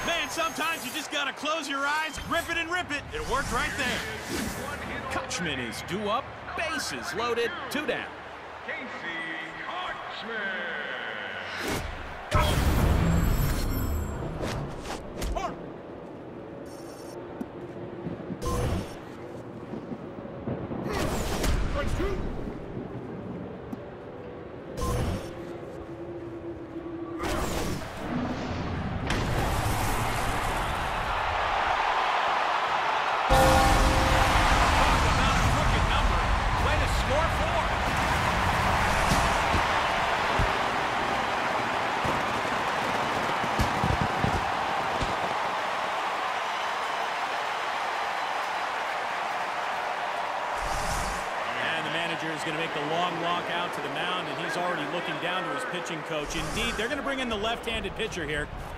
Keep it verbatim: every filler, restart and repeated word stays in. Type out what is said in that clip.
Man, sometimes you just gotta close your eyes, grip it and rip it. It worked right there. Kutchman is due up, bases loaded, two down. Is going to make the long walk out to the mound, and he's already looking down to his pitching coach. Indeed, they're going to bring in the left-handed pitcher here.